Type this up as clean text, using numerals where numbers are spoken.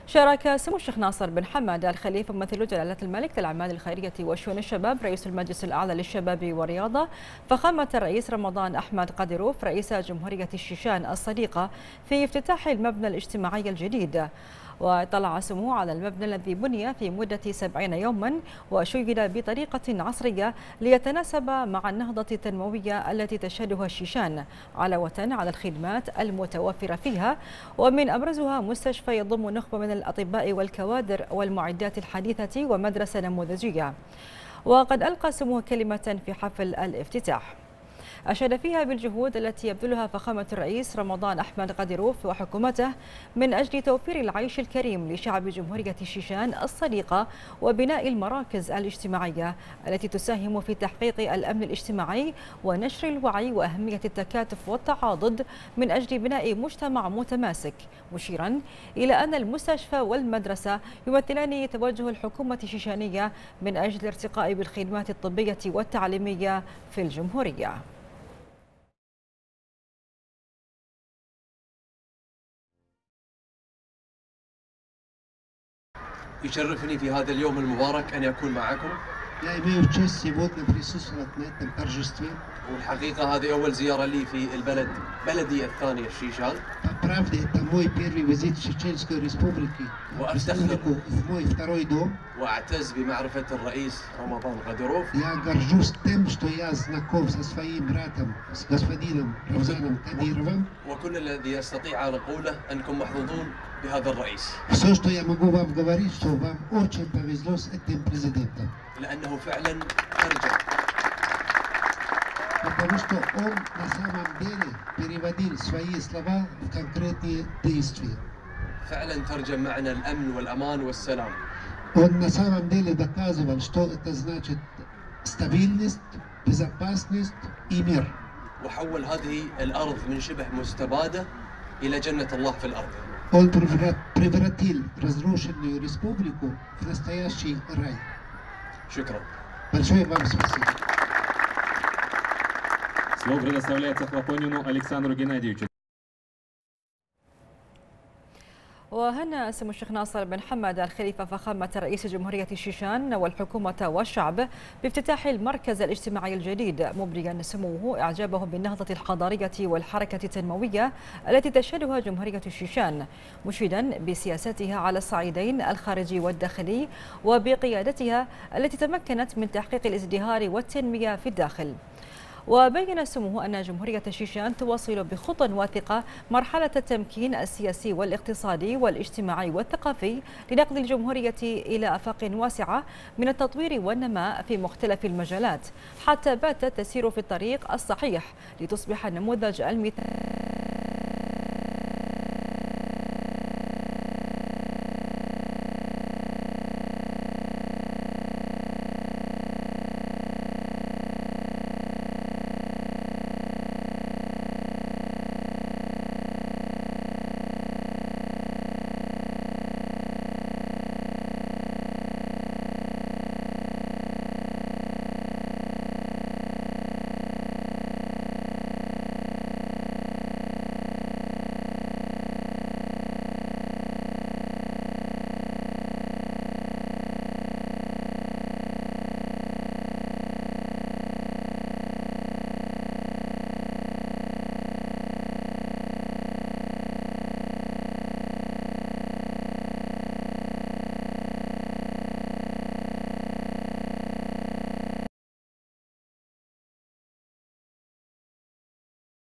شارك سمو الشيخ ناصر بن حماد الخليفة ممثل جلالة الملك للأعمال الخيرية وشؤون الشباب رئيس المجلس الأعلى للشباب والرياضة فخامة الرئيس رمضان أحمد قادروف رئيس جمهورية الشيشان الصديقة في افتتاح المبنى الاجتماعي الجديد. واطلع سموه على المبنى الذي بني في مدة 70 يوما وشيد بطريقة عصرية ليتناسب مع النهضة التنموية التي تشهدها الشيشان، علاوة على الخدمات المتوفرة فيها، ومن أبرزها مستشفى يضم نخبة من الأطباء والكوادر والمعدات الحديثة ومدرسة نموذجية. وقد ألقى سموه كلمة في حفل الافتتاح أشاد فيها بالجهود التي يبذلها فخامة الرئيس رمضان أحمد قادروف وحكومته من أجل توفير العيش الكريم لشعب جمهورية الشيشان الصديقة وبناء المراكز الاجتماعية التي تساهم في تحقيق الأمن الاجتماعي ونشر الوعي وأهمية التكاتف والتعاضد من أجل بناء مجتمع متماسك، مشيرا إلى أن المستشفى والمدرسة يمثلان توجه الحكومة الشيشانية من أجل الارتقاء بالخدمات الطبية والتعليمية في الجمهورية. يشرفني في هذا اليوم المبارك أن يكون معكم. والحقيقة هذه أول زيارة لي في بلدي الثاني الشيشان. وأعتز بمعرفة الرئيس رمضان قادروف. وكل الذي أستطيع أن أقوله أنكم محظوظون بهذا الرئيس. لأنه فعلا ترجم معنى الأمن والأمان والسلام. وحول هذه الأرض من شبه مستبادة إلى جنة الله في الأرض. شكرا. Слово предоставляется Хлопонину Александру Геннадьевичу. وهنا سمو الشيخ ناصر بن حماد الخليفة فخامة رئيس جمهورية الشيشان والحكومة والشعب بافتتاح المركز الاجتماعي الجديد، مبريا سموه إعجابه بالنهضة الحضارية والحركة التنموية التي تشهدها جمهورية الشيشان، مشيدا بسياستها على الصعيدين الخارجي والداخلي وبقيادتها التي تمكنت من تحقيق الازدهار والتنمية في الداخل. وبين سموه أن جمهورية الشيشان تواصل بخطى واثقة مرحلة التمكين السياسي والاقتصادي والاجتماعي والثقافي لنقل الجمهورية إلى آفاق واسعة من التطوير والنماء في مختلف المجالات، حتى باتت تسير في الطريق الصحيح لتصبح النموذج المثالي